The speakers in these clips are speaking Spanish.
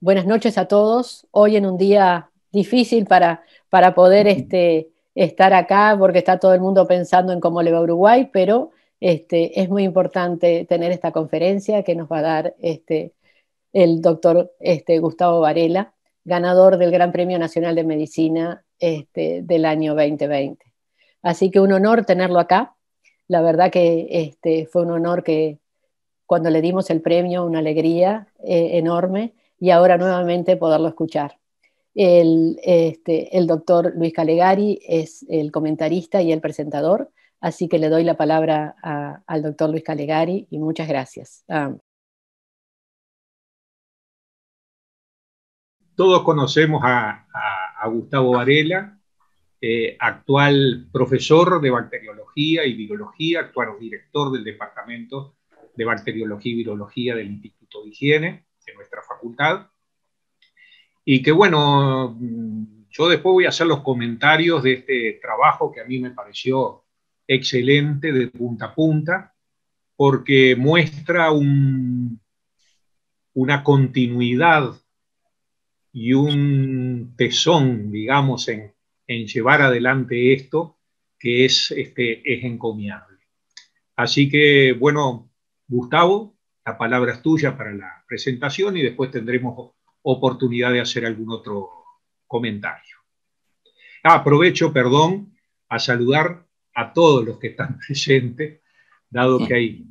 Buenas noches a todos. Hoy en un día difícil para poder estar acá porque está todo el mundo pensando en cómo le va a Uruguay, pero es muy importante tener esta conferencia que nos va a dar el doctor Gustavo Varela, ganador del Gran Premio Nacional de Medicina del año 2020. Así que un honor tenerlo acá. La verdad que fue un honor que cuando le dimos el premio, una alegría enorme, y ahora nuevamente poderlo escuchar. El doctor Luis Calegari es el comentarista y el presentador, así que le doy la palabra al doctor Luis Calegari y muchas gracias. Todos conocemos a Gustavo Varela, actual profesor de bacteriología y virología, actual director del Departamento de Bacteriología y Virología del Instituto de Higiene de nuestra facultad. Y que bueno, yo después voy a hacer los comentarios de este trabajo que a mí me pareció excelente de punta a punta, porque muestra una continuidad y un tesón, digamos, en llevar adelante esto, que es encomiable. Así que, bueno, Gustavo, la palabra es tuya para la presentación y después tendremos oportunidad de hacer algún otro comentario. Aprovecho, perdón, a saludar a todos los que están presentes, dado que hay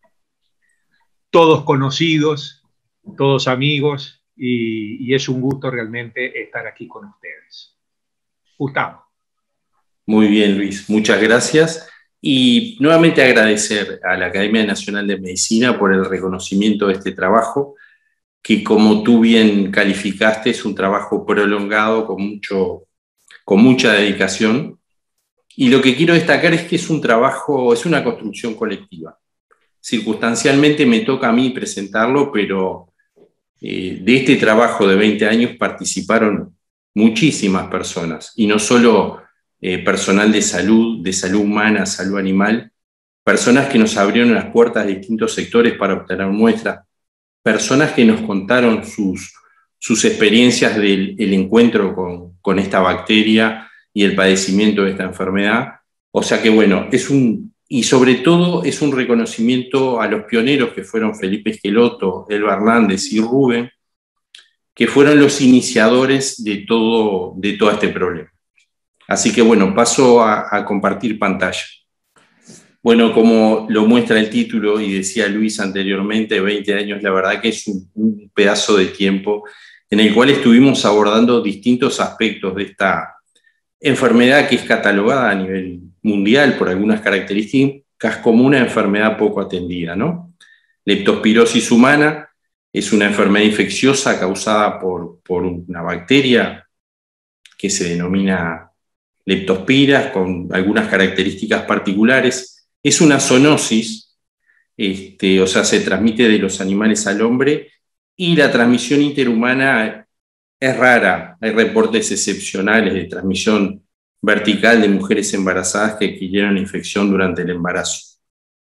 todos conocidos, todos amigos, y es un gusto realmente estar aquí con ustedes. Gustavo. Muy bien, Luis, muchas gracias. Y nuevamente agradecer a la Academia Nacional de Medicina por el reconocimiento de este trabajo, que como tú bien calificaste, es un trabajo prolongado con mucha dedicación. Y lo que quiero destacar es que es un trabajo, es una construcción colectiva. Circunstancialmente me toca a mí presentarlo, pero de este trabajo de 20 años participaron muchísimas personas, y no solo personal de salud humana, salud animal, personas que nos abrieron las puertas de distintos sectores para obtener muestras, personas que nos contaron sus experiencias del encuentro con esta bacteria y el padecimiento de esta enfermedad. O sea que bueno, y sobre todo es un reconocimiento a los pioneros que fueron Felipe Esqueloto, Elba Hernández y Rubén, que fueron los iniciadores de todo este problema. Así que bueno, paso a compartir pantalla. Bueno, como lo muestra el título y decía Luis anteriormente, 20 años, la verdad que es un pedazo de tiempo en el cual estuvimos abordando distintos aspectos de esta enfermedad que es catalogada a nivel mundial por algunas características como una enfermedad poco atendida, ¿no? Leptospirosis humana es una enfermedad infecciosa causada por una bacteria que se denomina leptospiras, con algunas características particulares. Es una zoonosis, o sea, se transmite de los animales al hombre, y la transmisión interhumana es rara. Hay reportes excepcionales de transmisión vertical de mujeres embarazadas que adquirieron la infección durante el embarazo.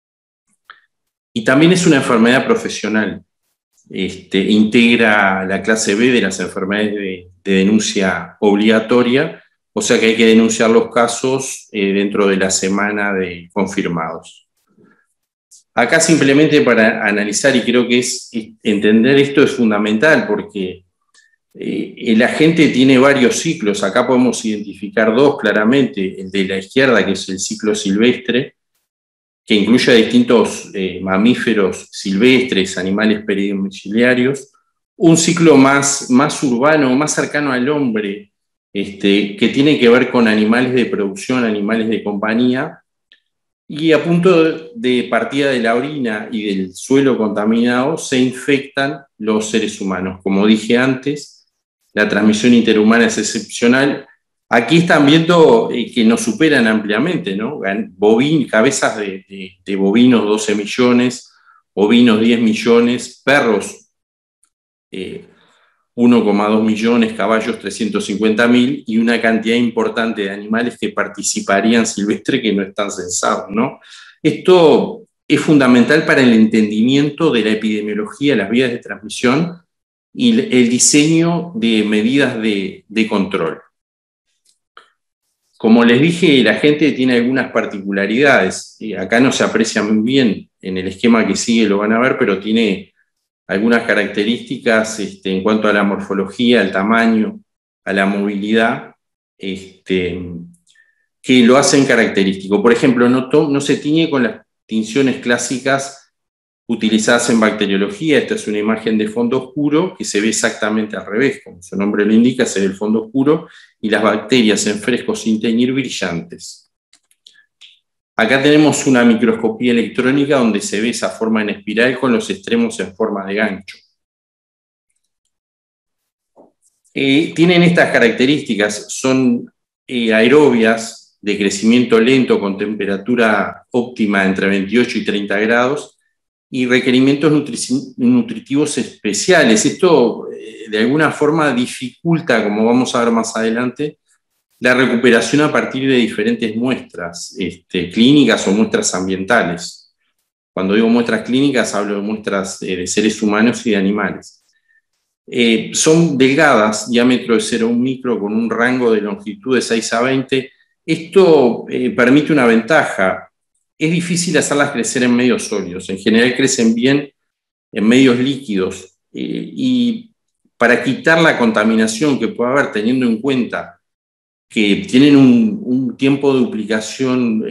Y también es una enfermedad profesional. Integra la clase B de las enfermedades de denuncia obligatoria, o sea que hay que denunciar los casos dentro de la semana de confirmados. Acá simplemente para analizar, y creo que entender esto es fundamental, porque el agente tiene varios ciclos. Acá podemos identificar dos claramente: el de la izquierda, que es el ciclo silvestre, que incluye a distintos mamíferos silvestres, animales peridomiciliarios; un ciclo más urbano, más cercano al hombre, que tiene que ver con animales de producción, animales de compañía, y a punto de partida de la orina y del suelo contaminado se infectan los seres humanos. Como dije antes, la transmisión interhumana es excepcional. Aquí están viendo que nos superan ampliamente, ¿no? Cabezas de bovinos, 12 millones, ovinos, 10 millones, perros, 1,2 millones, caballos, 350.000, y una cantidad importante de animales que participarían silvestre que no están censados, ¿no? Esto es fundamental para el entendimiento de la epidemiología de las vías de transmisión, y el diseño de medidas de control. Como les dije, el agente tiene algunas particularidades. Acá no se aprecia muy bien, en el esquema que sigue lo van a ver, pero tiene algunas características en cuanto a la morfología, al tamaño, a la movilidad, que lo hacen característico. Por ejemplo, no se tiñe con las tinciones clásicas utilizadas en bacteriología. Esta es una imagen de fondo oscuro que se ve exactamente al revés, como su nombre lo indica, se ve el fondo oscuro y las bacterias en fresco sin teñir brillantes. Acá tenemos una microscopía electrónica donde se ve esa forma en espiral con los extremos en forma de gancho. Tienen estas características, son aerobias de crecimiento lento con temperatura óptima entre 28 y 30 grados, y requerimientos nutritivos especiales. Esto de alguna forma dificulta, como vamos a ver más adelante, la recuperación a partir de diferentes muestras clínicas o muestras ambientales. Cuando digo muestras clínicas hablo de muestras de seres humanos y de animales. Son delgadas, diámetro de 0,1 micro con un rango de longitud de 6 a 20. Esto permite una ventaja. Es difícil hacerlas crecer en medios sólidos. En general crecen bien en medios líquidos. Y para quitar la contaminación que pueda haber, teniendo en cuenta que tienen un tiempo de duplicación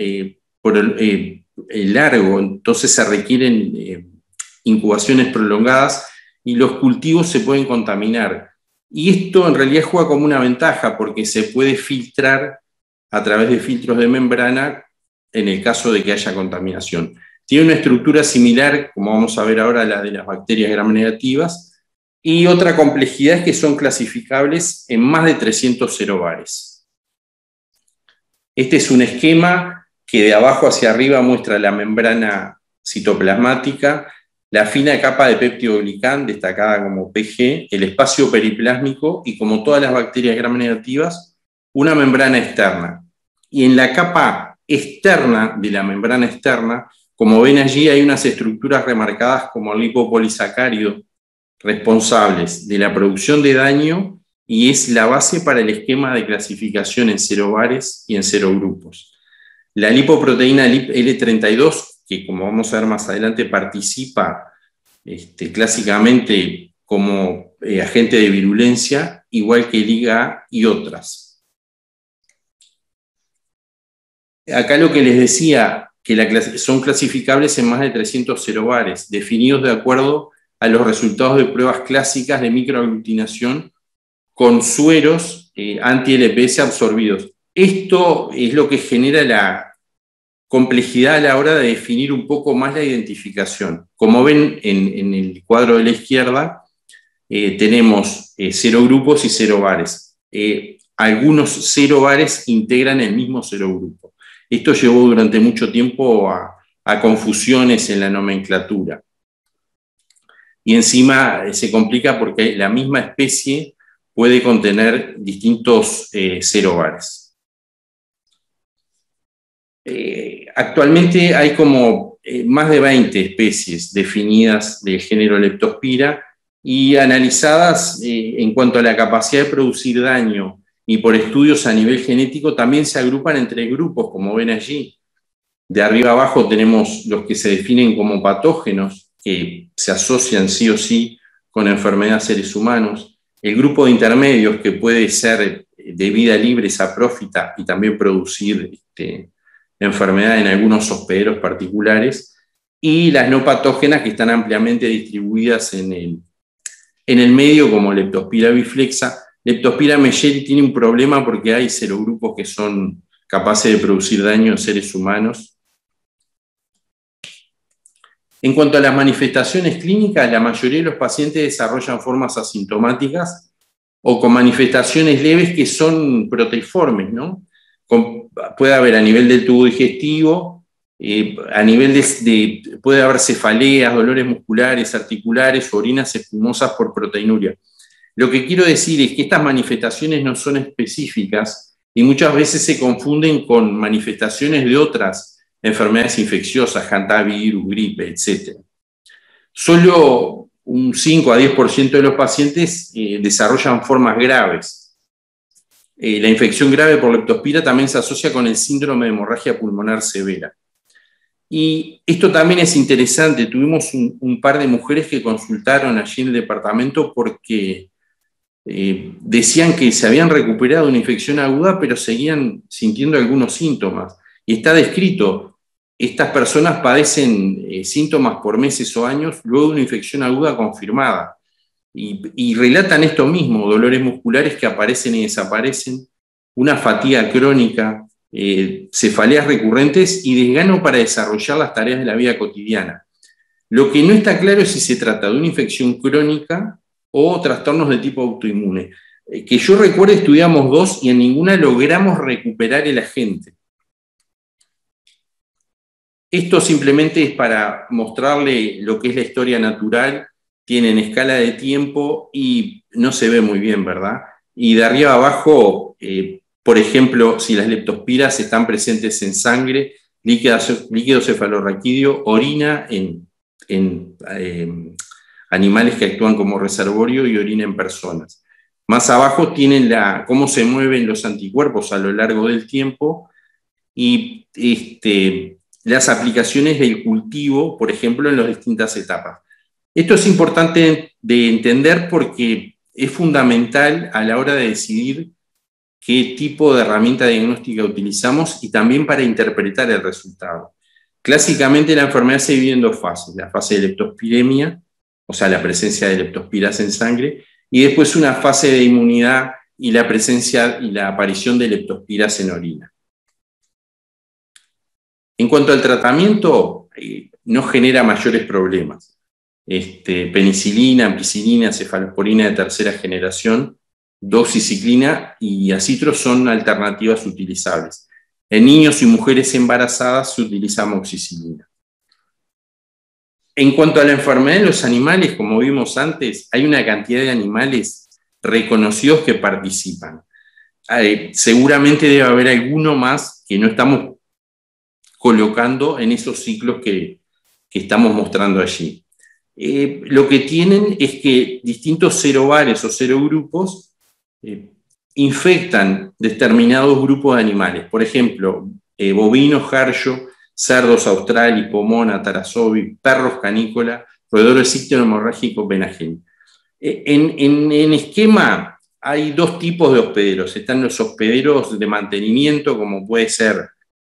largo, entonces se requieren incubaciones prolongadas y los cultivos se pueden contaminar. Y esto en realidad juega como una ventaja porque se puede filtrar a través de filtros de membrana en el caso de que haya contaminación. Tiene una estructura similar, como vamos a ver ahora, a la de las bacterias gram negativas, y otra complejidad es que son clasificables en más de 300 serobares. Este es un esquema que de abajo hacia arriba muestra la membrana citoplasmática, la fina capa de peptidoglicán, destacada como PG, el espacio periplásmico y, como todas las bacterias gram negativas, una membrana externa. Y en la capa externa de la membrana externa, como ven allí, hay unas estructuras remarcadas como el lipopolisacárido, responsables de la producción de daño y es la base para el esquema de clasificación en serobares y en serogrupos. La lipoproteína L32, que como vamos a ver más adelante participa clásicamente como agente de virulencia, igual que el IgA y otras. Acá lo que les decía, que son clasificables en más de 300 serobares, definidos de acuerdo a los resultados de pruebas clásicas de microaglutinación con sueros anti-LPS absorbidos. Esto es lo que genera la complejidad a la hora de definir un poco más la identificación. Como ven en el cuadro de la izquierda, tenemos serogrupos y serobares. Algunos serobares integran el mismo serogrupo. Esto llevó durante mucho tiempo a confusiones en la nomenclatura. Y encima se complica porque la misma especie puede contener distintos serobares. Actualmente hay como más de 20 especies definidas del género Leptospira y analizadas en cuanto a la capacidad de producir daño y por estudios a nivel genético también se agrupan entre grupos, como ven allí. De arriba abajo tenemos los que se definen como patógenos, que se asocian sí o sí con enfermedades de seres humanos. El grupo de intermedios, que puede ser de vida libre, saprófita, y también producir enfermedad en algunos hospederos particulares. Y las no patógenas, que están ampliamente distribuidas en el medio, como Leptospira biflexa. Leptospira melleri tiene un problema porque hay serogrupos que son capaces de producir daño en seres humanos. En cuanto a las manifestaciones clínicas, la mayoría de los pacientes desarrollan formas asintomáticas o con manifestaciones leves que son proteiformes, ¿no? Puede haber a nivel del tubo digestivo, a nivel puede haber cefaleas, dolores musculares, articulares, orinas espumosas por proteinuria. Lo que quiero decir es que estas manifestaciones no son específicas y muchas veces se confunden con manifestaciones de otras enfermedades infecciosas, hantavirus, gripe, etc. Solo un 5 a 10% de los pacientes desarrollan formas graves. La infección grave por leptospira también se asocia con el síndrome de hemorragia pulmonar severa. Y esto también es interesante, tuvimos un par de mujeres que consultaron allí en el departamento porque decían que se habían recuperado de una infección aguda, pero seguían sintiendo algunos síntomas. Y está descrito, estas personas padecen síntomas por meses o años luego de una infección aguda confirmada. Y relatan esto mismo, dolores musculares que aparecen y desaparecen, una fatiga crónica, cefaleas recurrentes y desgano para desarrollar las tareas de la vida cotidiana. Lo que no está claro es si se trata de una infección crónica o trastornos de tipo autoinmune. Que yo recuerde, estudiamos 2 y en ninguna logramos recuperar el agente. Esto simplemente es para mostrarle lo que es la historia natural, tienen escala de tiempo y no se ve muy bien, ¿verdad? Y de arriba abajo, por ejemplo, si las leptospiras están presentes en sangre, líquido cefalorraquídeo, orina en animales que actúan como reservorio y orina en personas. Más abajo tienen cómo se mueven los anticuerpos a lo largo del tiempo y las aplicaciones del cultivo, por ejemplo, en las distintas etapas. Esto es importante de entender porque es fundamental a la hora de decidir qué tipo de herramienta diagnóstica utilizamos y también para interpretar el resultado. Clásicamente la enfermedad se divide en 2 fases, la fase de leptospiremia, o sea, la presencia de leptospiras en sangre, y después una fase de inmunidad y la presencia y la aparición de leptospiras en orina. En cuanto al tratamiento, no genera mayores problemas. Penicilina, ampicilina, cefalosporina de tercera generación, doxiciclina y acitro son alternativas utilizables. En niños y mujeres embarazadas se utiliza amoxicilina. En cuanto a la enfermedad de los animales, como vimos antes, hay una cantidad de animales reconocidos que participan. Seguramente debe haber alguno más que no estamos colocando en esos ciclos que estamos mostrando allí. Lo que tienen es que distintos serobares o serogrupos infectan determinados grupos de animales. Por ejemplo, bovinos, jaryo, cerdos australi, pomona, tarasobi, perros canícola, roedor síctero hemorrágico penagénico. En esquema hay 2 tipos de hospederos. Están los hospederos de mantenimiento, como puede ser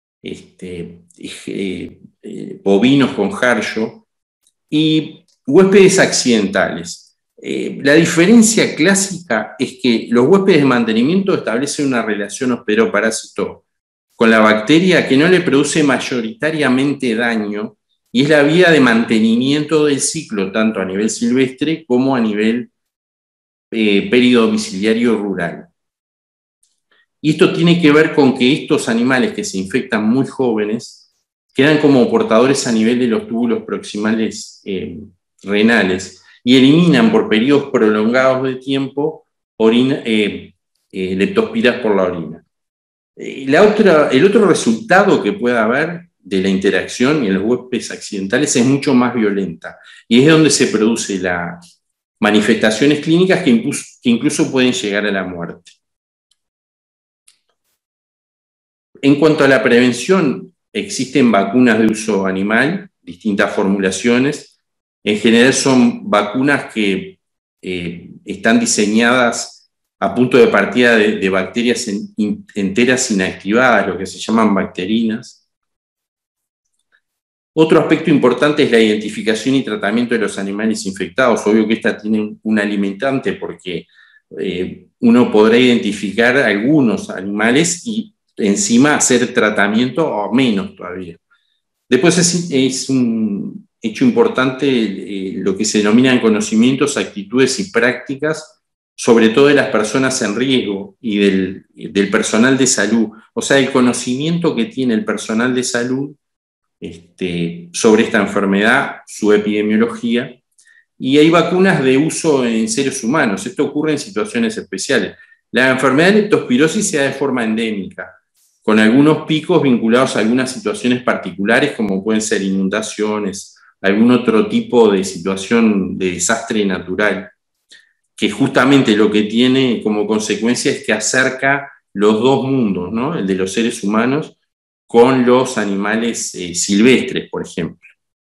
bovinos con jaryo, y huéspedes accidentales. La diferencia clásica es que los huéspedes de mantenimiento establecen una relación hospedero-parásito con la bacteria que no le produce mayoritariamente daño y es la vía de mantenimiento del ciclo, tanto a nivel silvestre como a nivel peridomiciliario rural. Y esto tiene que ver con que estos animales que se infectan muy jóvenes quedan como portadores a nivel de los túbulos proximales renales y eliminan por periodos prolongados de tiempo leptospiras por la orina. El otro resultado que puede haber de la interacción en los huéspedes accidentales es mucho más violenta y es donde se producen las manifestaciones clínicas que incluso pueden llegar a la muerte. En cuanto a la prevención, existen vacunas de uso animal, distintas formulaciones. En general son vacunas que están diseñadas a punto de partida de bacterias enteras inactivadas, lo que se llaman bacterinas. Otro aspecto importante es la identificación y tratamiento de los animales infectados. Obvio que esta tiene un alimentante porque uno podrá identificar algunos animales y encima hacer tratamiento o menos todavía. Después es un hecho importante lo que se denominan conocimientos, actitudes y prácticas, sobre todo de las personas en riesgo y del personal de salud. O sea, el conocimiento que tiene el personal de salud sobre esta enfermedad, su epidemiología, y hay vacunas de uso en seres humanos. Esto ocurre en situaciones especiales. La enfermedad de leptospirosis se da de forma endémica, con algunos picos vinculados a algunas situaciones particulares, como pueden ser inundaciones algún otro tipo de situación de desastre natural, que justamente lo que tiene como consecuencia es que acerca los dos mundos, ¿no? El de los seres humanos con los animales silvestres, por ejemplo.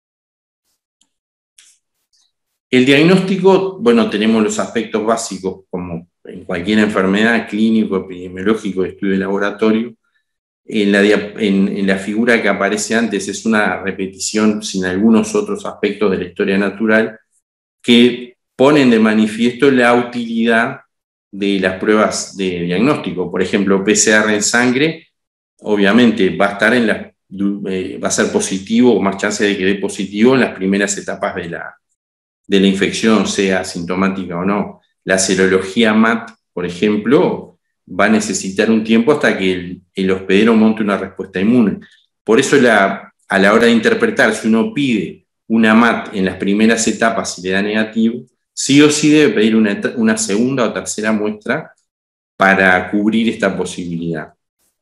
El diagnóstico, bueno, tenemos los aspectos básicos, como en cualquier enfermedad, clínico, epidemiológico, estudio de laboratorio. En la figura que aparece antes es una repetición sin algunos otros aspectos de la historia natural que ponen de manifiesto la utilidad de las pruebas de diagnóstico. Por ejemplo, PCR en sangre, obviamente va a estar va a ser positivo, o más chance de que dé positivo en las primeras etapas de la infección, sea asintomática o no. La serología MAT, por ejemplo, va a necesitar un tiempo hasta que el hospedero monte una respuesta inmune. Por eso a la hora de interpretar, si uno pide una MAT en las primeras etapas y le da negativo, sí o sí debe pedir una segunda o tercera muestra para cubrir esta posibilidad.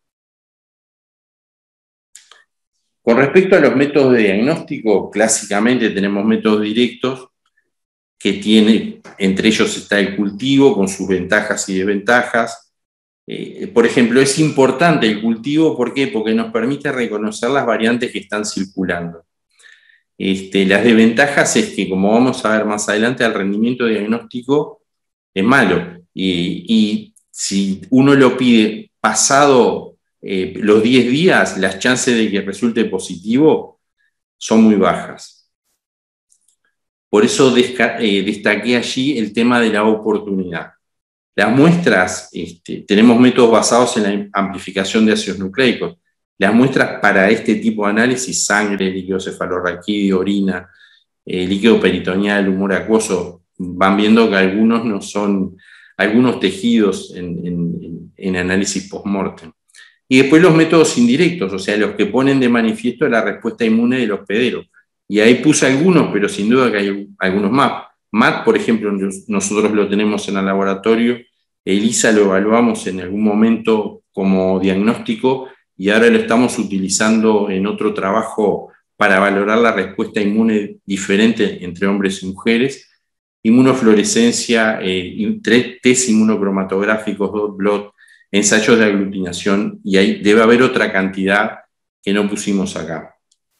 Con respecto a los métodos de diagnóstico, clásicamente tenemos métodos directos, que entre ellos está el cultivo con sus ventajas y desventajas. Por ejemplo, es importante el cultivo, ¿por qué? Porque nos permite reconocer las variantes que están circulando. Las desventajas es que, como vamos a ver más adelante, el rendimiento diagnóstico es malo. Y si uno lo pide pasado los 10 días, las chances de que resulte positivo son muy bajas. Por eso destaqué allí el tema de la oportunidad. Las muestras, tenemos métodos basados en la amplificación de ácidos nucleicos. Las muestras para este tipo de análisis, sangre, líquido cefalorraquídeo, orina, líquido peritoneal, humor acuoso, van viendo que algunos no son, algunos tejidos en análisis post-mortem. Y después los métodos indirectos, o sea, los que ponen de manifiesto la respuesta inmune del hospedero. Y ahí puse algunos, pero sin duda que hay algunos más. MAT, por ejemplo, nosotros lo tenemos en el laboratorio. ELISA lo evaluamos en algún momento como diagnóstico y ahora lo estamos utilizando en otro trabajo para valorar la respuesta inmune diferente entre hombres y mujeres. Inmunofluorescencia, test inmunocromatográficos, dot blot, ensayos de aglutinación, y ahí debe haber otra cantidad que no pusimos acá.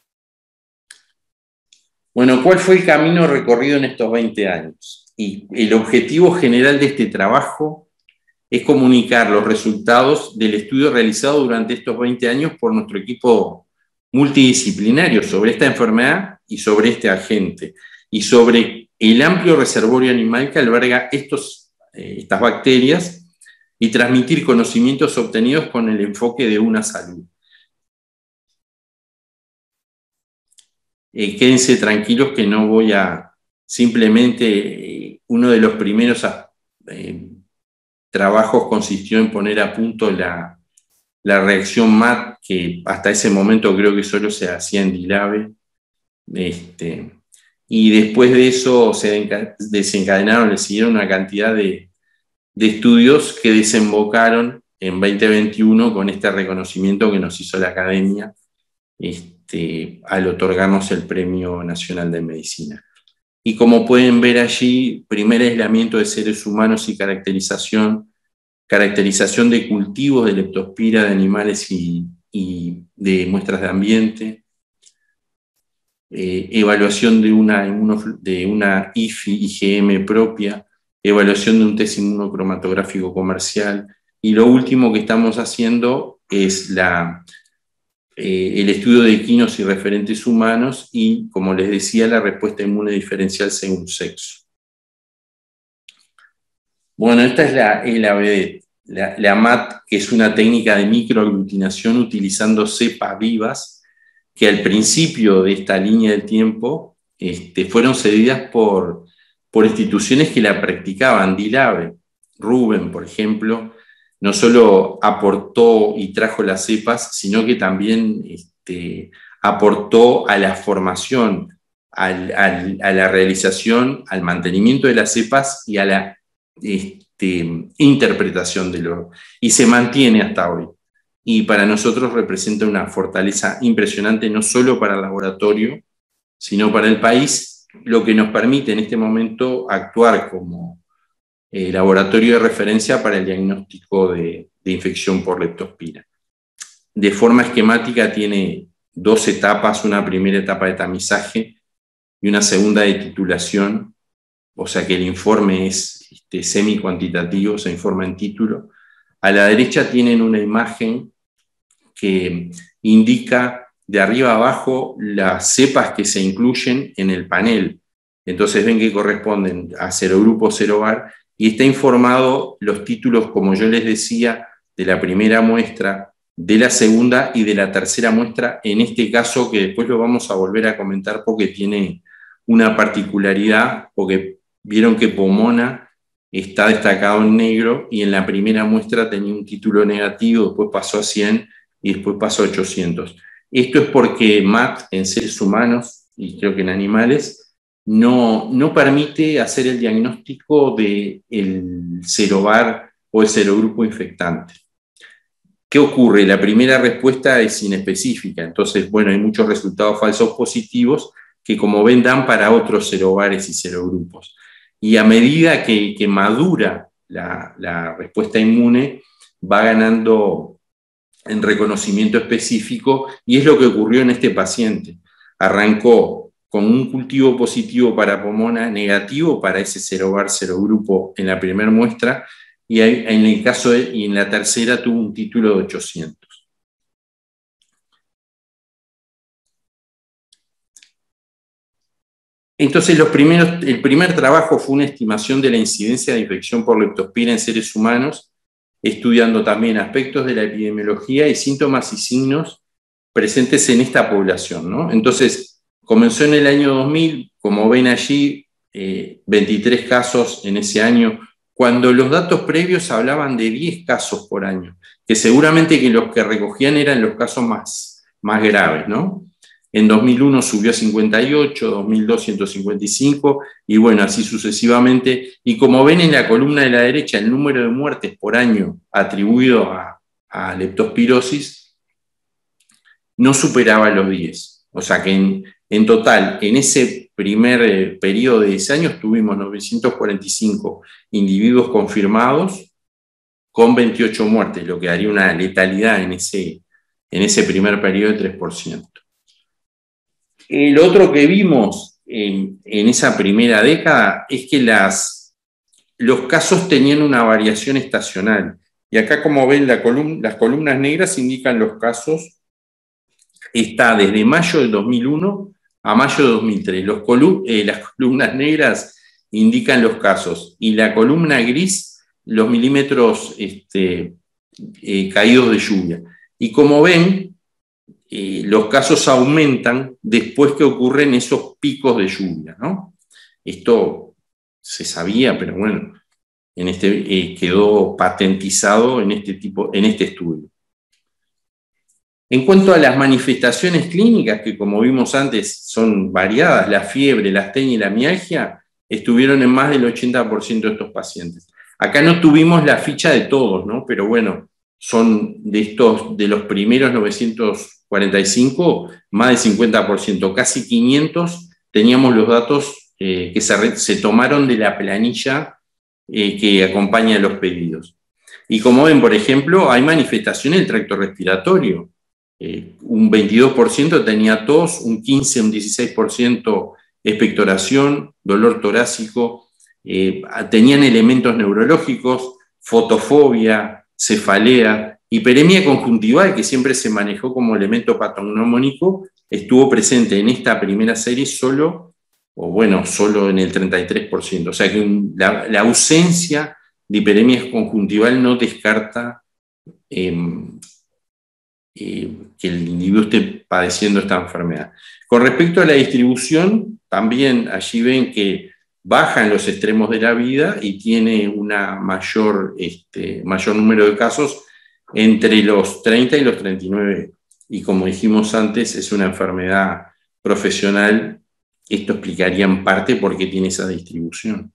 Bueno, ¿cuál fue el camino recorrido en estos 20 años? Y el objetivo general de este trabajo es comunicar los resultados del estudio realizado durante estos 20 años por nuestro equipo multidisciplinario sobre esta enfermedad y sobre este agente, y sobre el amplio reservorio animal que alberga estas bacterias, y transmitir conocimientos obtenidos con el enfoque de una salud. Quédense tranquilos que no voy a, simplemente uno de los primeros trabajos consistió en poner a punto la reacción MAT, que hasta ese momento creo que solo se hacía en Dilave. Y después de eso se desencadenaron, le siguieron una cantidad de estudios que desembocaron en 2021 con este reconocimiento que nos hizo la Academia al otorgarnos el Premio Nacional de Medicina. Y como pueden ver allí, primer aislamiento de seres humanos y caracterización de cultivos de leptospira de animales y de muestras de ambiente, evaluación de una IFI-IgM propia, evaluación de un test inmunocromatográfico comercial, y lo último que estamos haciendo es el estudio de equinos y referentes humanos y, como les decía, la respuesta inmune diferencial según sexo. Bueno, esta es la vedette, la MAT, que es una técnica de microaglutinación utilizando cepas vivas que al principio de esta línea del tiempo fueron cedidas por instituciones que la practicaban. Dilave, Ruben, por ejemplo, no solo aportó y trajo las cepas, sino que también aportó a la formación, a la realización, al mantenimiento de las cepas y a la interpretación y se mantiene hasta hoy. Y para nosotros representa una fortaleza impresionante, no solo para el laboratorio, sino para el país, lo que nos permite en este momento actuar como laboratorio de referencia para el diagnóstico de infección por leptospira. De forma esquemática tiene dos etapas, una primera etapa de tamizaje y una segunda de titulación, o sea que el informe es semi-cuantitativo, se informa en título. A la derecha tienen una imagen que indica de arriba a abajo las cepas que se incluyen en el panel. Entonces ven que corresponden a serogrupo, serovar, y está informado los títulos, como yo les decía, de la primera muestra, de la segunda y de la tercera muestra, en este caso que después lo vamos a volver a comentar porque tiene una particularidad, porque vieron que Pomona está destacado en negro y en la primera muestra tenía un título negativo, después pasó a 100 y después pasó a 800. Esto es porque MAT en seres humanos, y creo que en animales, no permite hacer el diagnóstico del serovar o el serogrupo infectante. ¿Qué ocurre? La primera respuesta es inespecífica, entonces, bueno, hay muchos resultados falsos positivos que, como ven, dan para otros serovares y serogrupos. Y a medida que madura la respuesta inmune, va ganando en reconocimiento específico, y es lo que ocurrió en este paciente. Arrancó con un cultivo positivo para Pomona, negativo para ese serovar, serogrupo en la primera muestra, y en el caso y en la tercera tuvo un título de 800. Entonces el primer trabajo fue una estimación de la incidencia de infección por leptospira en seres humanos, estudiando también aspectos de la epidemiología y síntomas y signos presentes en esta población, ¿no? Entonces, comenzó en el año 2000, como ven allí, 23 casos en ese año, cuando los datos previos hablaban de 10 casos por año, que seguramente que los que recogían eran los casos más graves, ¿no? En 2001 subió a 58, 2002 155, y bueno, así sucesivamente. Y como ven en la columna de la derecha, el número de muertes por año atribuido a leptospirosis no superaba los 10. O sea que en total, en ese primer periodo de 10 años, tuvimos 945 individuos confirmados con 28 muertes, lo que daría una letalidad en ese primer periodo de 3%. Lo otro que vimos en esa primera década es que los casos tenían una variación estacional. Y acá, como ven, las columnas negras indican los casos. Está desde mayo del 2001 a mayo de 2003. Las columnas negras indican los casos. Y la columna gris, los milímetros caídos de lluvia. Y como ven, los casos aumentan después que ocurren esos picos de lluvia, ¿no? Esto se sabía, pero bueno, quedó patentizado en este estudio. En cuanto a las manifestaciones clínicas, que como vimos antes son variadas, la fiebre, la astenia y la mialgia estuvieron en más del 80% de estos pacientes. Acá no tuvimos la ficha de todos, ¿no? Pero bueno, son de los primeros 945, más del 50%, casi 500, teníamos los datos que se tomaron de la planilla que acompaña los pedidos. Y como ven, por ejemplo, hay manifestaciones del tracto respiratorio. Un 22% tenía tos, un 15, un 16% expectoración, dolor torácico, tenían elementos neurológicos, fotofobia, cefalea, hiperemia conjuntival, que siempre se manejó como elemento patognomónico, estuvo presente en esta primera serie solo en el 33%. O sea que la ausencia de hiperemia conjuntival no descarta que el individuo esté padeciendo esta enfermedad. Con respecto a la distribución, también allí ven que baja en los extremos de la vida y tiene una mayor número de casos entre los 30 y los 39. Y como dijimos antes, es una enfermedad profesional. Esto explicaría en parte por qué tiene esa distribución.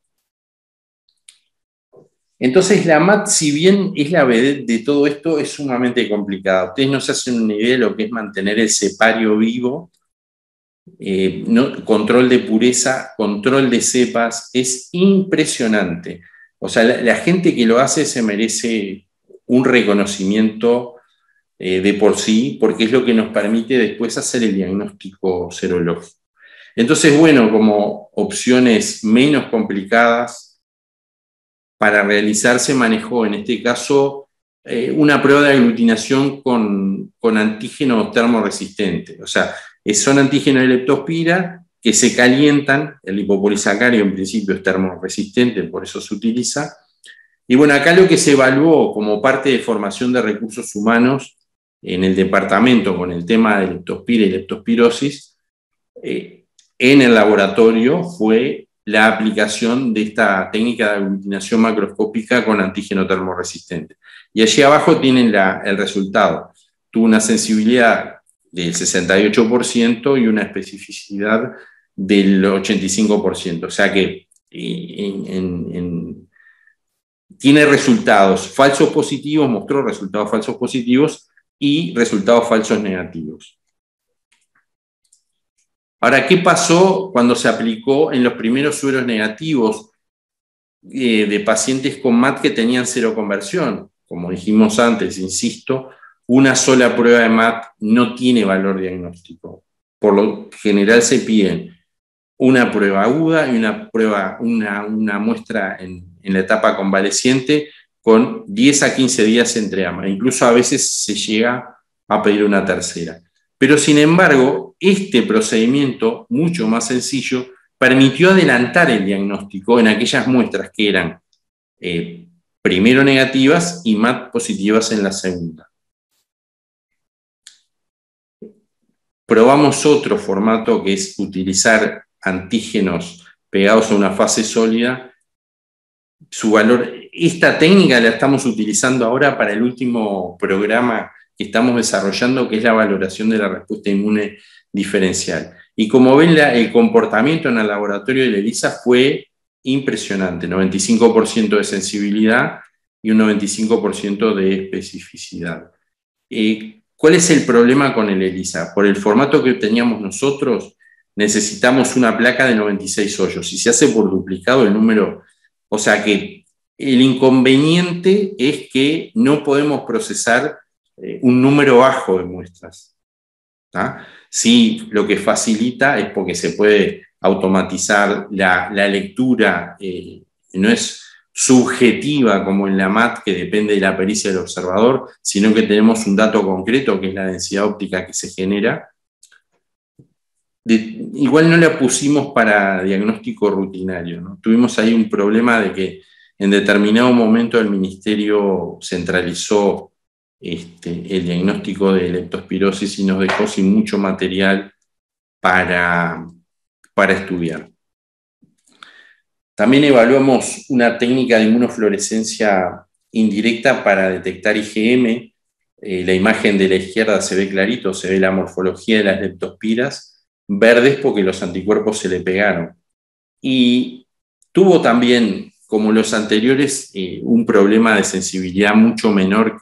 Entonces la MAT, si bien es la vedette de todo esto, es sumamente complicada. Ustedes no se hacen una idea de lo que es mantener el cepario vivo control de pureza, control de cepas, es impresionante. O sea, la gente que lo hace se merece un reconocimiento de por sí, porque es lo que nos permite después hacer el diagnóstico serológico. Entonces, bueno, como opciones menos complicadas para realizar, se manejó en este caso una prueba de aglutinación con antígenos termoresistentes. O sea, son antígenos de leptospira que se calientan, el lipopolisacárido en principio es termoresistente, por eso se utiliza. Y bueno, acá lo que se evaluó como parte de formación de recursos humanos en el departamento con el tema de leptospira y leptospirosis, en el laboratorio fue la aplicación de esta técnica de aglutinación macroscópica con antígeno termoresistente. Y allí abajo tienen el resultado. Tuvo una sensibilidad del 68% y una especificidad del 85%. O sea que tiene resultados falsos positivos, mostró resultados falsos positivos y resultados falsos negativos. Ahora, ¿qué pasó cuando se aplicó en los primeros sueros negativos de pacientes con MAT que tenían cero conversión? Como dijimos antes, insisto, una sola prueba de MAT no tiene valor diagnóstico. Por lo general se piden una prueba aguda y una muestra en la etapa convaleciente con 10 a 15 días entre ambas. Incluso a veces se llega a pedir una tercera. Pero sin embargo, este procedimiento, mucho más sencillo, permitió adelantar el diagnóstico en aquellas muestras que eran primero negativas y MAT positivas en la segunda. Probamos otro formato que es utilizar antígenos pegados a una fase sólida. Su valor, esta técnica la estamos utilizando ahora para el último programa que estamos desarrollando, que es la valoración de la respuesta inmune diferencial. Y como ven, el comportamiento en el laboratorio de la ELISA fue impresionante, 95% de sensibilidad y un 95% de especificidad. ¿Cuál es el problema con el ELISA? Por el formato que teníamos nosotros, necesitamos una placa de 96 hoyos. Si se hace por duplicado el número, o sea que el inconveniente es que no podemos procesar un número bajo de muestras. Sí, lo que facilita es porque se puede automatizar la lectura, no es subjetiva como en la MAT, que depende de la pericia del observador, sino que tenemos un dato concreto, que es la densidad óptica que se genera. Igual no la pusimos para diagnóstico rutinario, ¿no? Tuvimos ahí un problema de que en determinado momento el ministerio centralizó el diagnóstico de leptospirosis y nos dejó sin mucho material para estudiar. También evaluamos una técnica de inmunofluorescencia indirecta para detectar IgM. La imagen de la izquierda se ve clarito, se ve la morfología de las leptospiras, verdes porque los anticuerpos se le pegaron. Y tuvo también, como los anteriores, un problema de sensibilidad mucho menor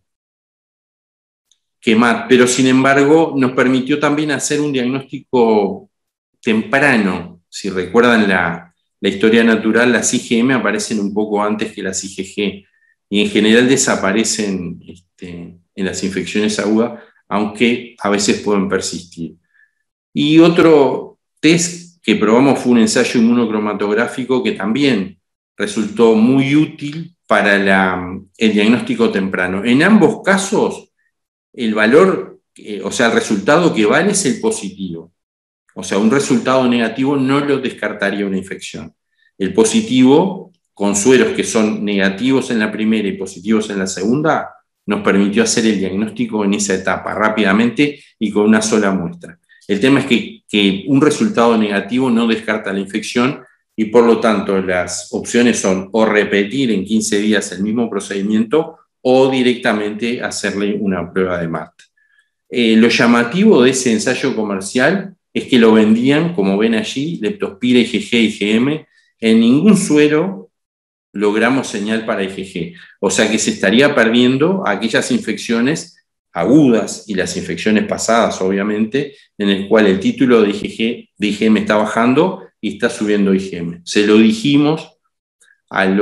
que MAT, pero sin embargo nos permitió también hacer un diagnóstico temprano. Si recuerdan la historia natural, las IgM aparecen un poco antes que las IgG y en general desaparecen en las infecciones agudas, aunque a veces pueden persistir. Y otro test que probamos fue un ensayo inmunocromatográfico que también resultó muy útil para el diagnóstico temprano. En ambos casos, el valor, o sea, el resultado que vale es el positivo. O sea, un resultado negativo no lo descartaría una infección. El positivo, con sueros que son negativos en la primera y positivos en la segunda, nos permitió hacer el diagnóstico en esa etapa rápidamente y con una sola muestra. El tema es que un resultado negativo no descarta la infección y por lo tanto las opciones son o repetir en 15 días el mismo procedimiento o directamente hacerle una prueba de MAT. Lo llamativo de ese ensayo comercial es que lo vendían, como ven allí, leptospira, IgG, IgM. En ningún suero logramos señal para IgG. O sea que se estaría perdiendo aquellas infecciones agudas y las infecciones pasadas, obviamente, en el cual el título de IgM está bajando y está subiendo IgM. Se lo dijimos al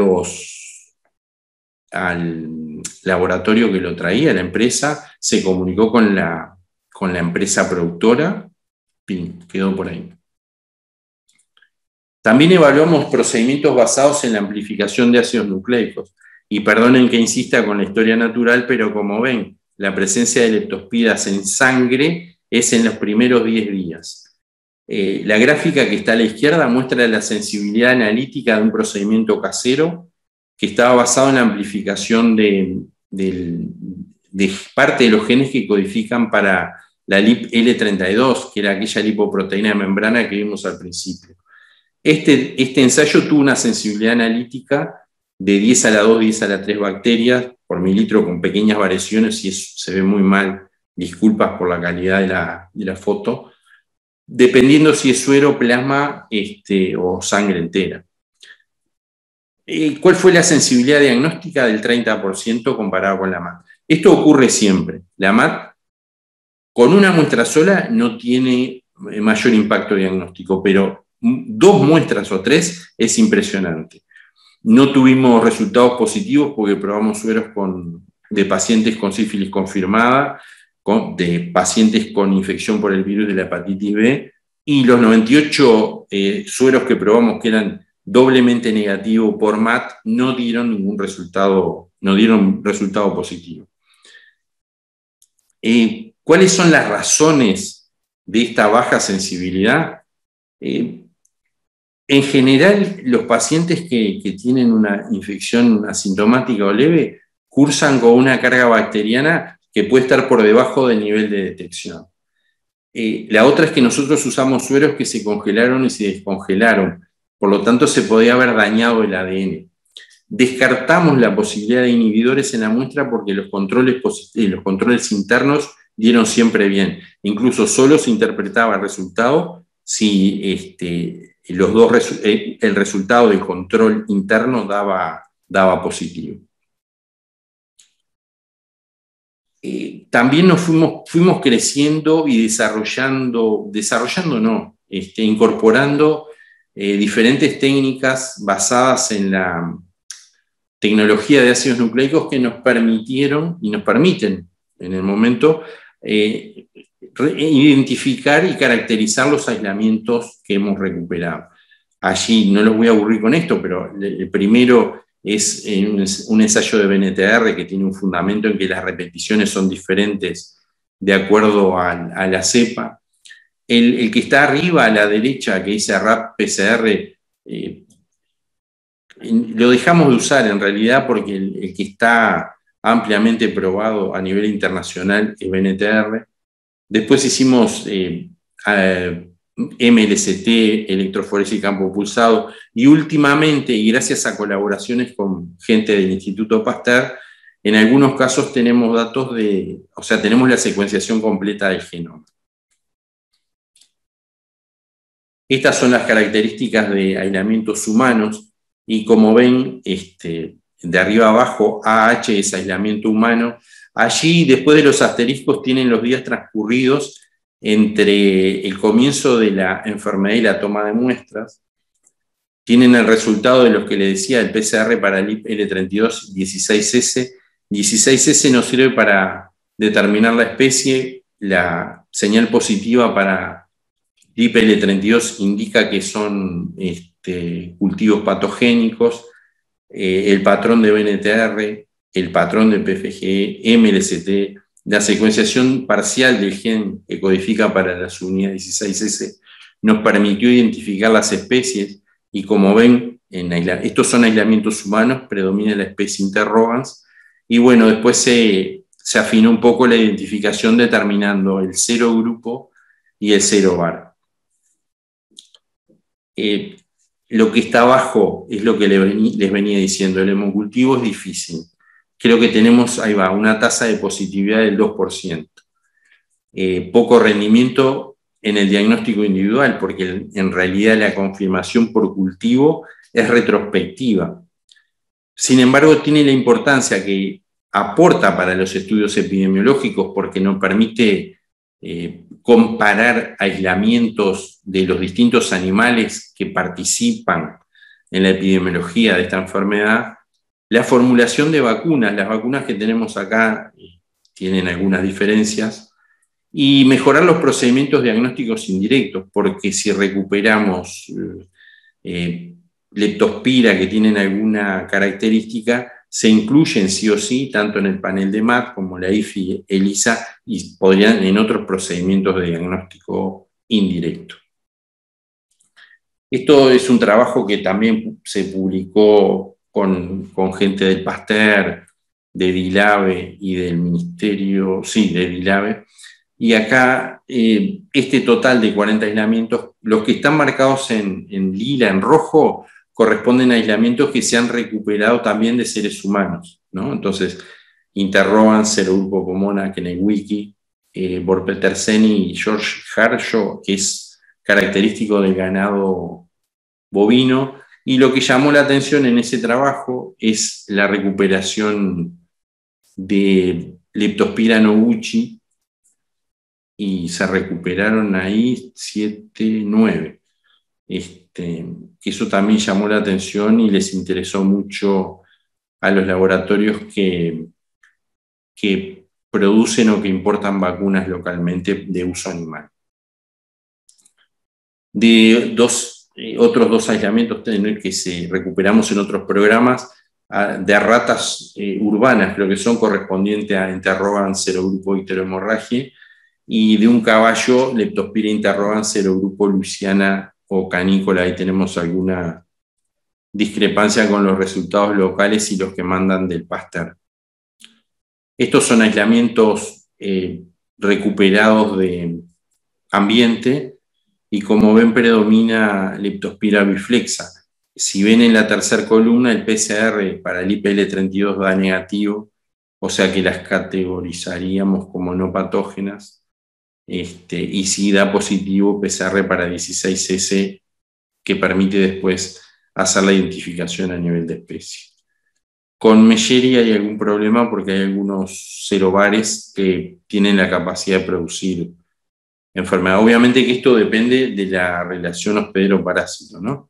laboratorio que lo traía, la empresa, se comunicó con la empresa productora, y quedó por ahí. También evaluamos procedimientos basados en la amplificación de ácidos nucleicos. Y perdonen que insista con la historia natural, pero como ven, la presencia de leptospiras en sangre es en los primeros 10 días. La gráfica que está a la izquierda muestra la sensibilidad analítica de un procedimiento casero que estaba basado en la amplificación de parte de los genes que codifican para la LIP-L32, que era aquella lipoproteína de membrana que vimos al principio. Este ensayo tuvo una sensibilidad analítica de 10 a la 2, 10 a la 3 bacterias por mililitro con pequeñas variaciones, y eso se ve muy mal, disculpas por la calidad de la foto, dependiendo si es suero, plasma o sangre entera. ¿Cuál fue la sensibilidad diagnóstica? Del 30% comparado con la MAT. Esto ocurre siempre. La MAT con una muestra sola no tiene mayor impacto diagnóstico, pero 2 muestras o 3 es impresionante. No tuvimos resultados positivos porque probamos sueros de pacientes con sífilis confirmada, de pacientes con infección por el virus de la hepatitis B, y los 98 sueros que probamos que eran doblemente negativos por MAT no dieron ningún resultado, positivo. ¿Cuáles son las razones de esta baja sensibilidad? En general, los pacientes que tienen una infección asintomática o leve cursan con una carga bacteriana que puede estar por debajo del nivel de detección. La otra es que nosotros usamos sueros que se congelaron y se descongelaron, por lo tanto se podía haber dañado el ADN. Descartamos la posibilidad de inhibidores en la muestra porque los controles internos dieron siempre bien. Incluso solo se interpretaba el resultado si el resultado del control interno daba positivo. También nos fuimos creciendo y incorporando diferentes técnicas basadas en la tecnología de ácidos nucleicos que nos permitieron y nos permiten en el momento identificar y caracterizar los aislamientos que hemos recuperado. Allí no los voy a aburrir con esto, pero el primero es un ensayo de BNTR que tiene un fundamento en que las repeticiones son diferentes de acuerdo a la cepa. El que está arriba a la derecha, que dice RAP-PCR, lo dejamos de usar en realidad porque el que está ampliamente probado a nivel internacional es BNTR. Después hicimos MLCT, electroforesis y campo pulsado, y últimamente, y gracias a colaboraciones con gente del Instituto Pasteur, en algunos casos tenemos datos tenemos la secuenciación completa del genoma. Estas son las características de aislamientos humanos, y como ven, de arriba abajo, AH es aislamiento humano. Allí, después de los asteriscos, tienen los días transcurridos entre el comienzo de la enfermedad y la toma de muestras. Tienen el resultado de los que les decía, el PCR para LIP-L32 16S. 16S nos sirve para determinar la especie. La señal positiva para LIP-L32 indica que son cultivos patogénicos. El patrón de BNTR, el patrón de PFGE, MLCT, la secuenciación parcial del gen que codifica para la subunidad 16S nos permitió identificar las especies, y como ven, estos son aislamientos humanos, predomina la especie interrogans, y bueno, después se afinó un poco la identificación determinando el cero grupo y el cero bar. Lo que está abajo es lo que les venía diciendo, el hemocultivo es difícil. Creo que tenemos, ahí va, una tasa de positividad del 2%. Poco rendimiento en el diagnóstico individual, porque en realidad la confirmación por cultivo es retrospectiva. Sin embargo, tiene la importancia que aporta para los estudios epidemiológicos porque nos permite comparar aislamientos de los distintos animales que participan en la epidemiología de esta enfermedad. La formulación de vacunas, las vacunas que tenemos acá tienen algunas diferencias, y mejorar los procedimientos diagnósticos indirectos, porque si recuperamos leptospira que tienen alguna característica, se incluyen sí o sí, tanto en el panel de MAT como la IFI, ELISA, y podrían en otros procedimientos de diagnóstico indirecto. Esto es un trabajo que también se publicó con gente del Pasteur, de DILABE y del Ministerio, sí, de DILABE. Y acá, este total de 40 aislamientos, los que están marcados en lila, en rojo, corresponden a aislamientos que se han recuperado también de seres humanos, ¿no? Entonces, interrogan serogrupo Pomona, Kenewiki, Borpeterseni y George Harshaw, que es característico del ganado bovino, y lo que llamó la atención en ese trabajo es la recuperación de Leptospira noguchi, y se recuperaron ahí 7, 9. Eso también llamó la atención y les interesó mucho a los laboratorios que producen o que importan vacunas localmente de uso animal. De otros 2 aislamientos que se recuperamos en otros programas, de ratas urbanas, creo que son correspondientes a interrogan serogrupo icterohemorragia, y de un caballo, Leptospira interrogan serogrupo Louisiana o canícola. Ahí tenemos alguna discrepancia con los resultados locales y los que mandan del Pasteur. Estos son aislamientos recuperados de ambiente, y como ven predomina Leptospira biflexa. Si ven en la tercera columna, el PCR para el IPL32 da negativo, o sea que las categorizaríamos como no patógenas. Y si da positivo PCR para 16S, que permite después hacer la identificación a nivel de especie. Con Meyeri hay algún problema porque hay algunos serobares que tienen la capacidad de producir enfermedad. Obviamente que esto depende de la relación hospedero-parásito, ¿no?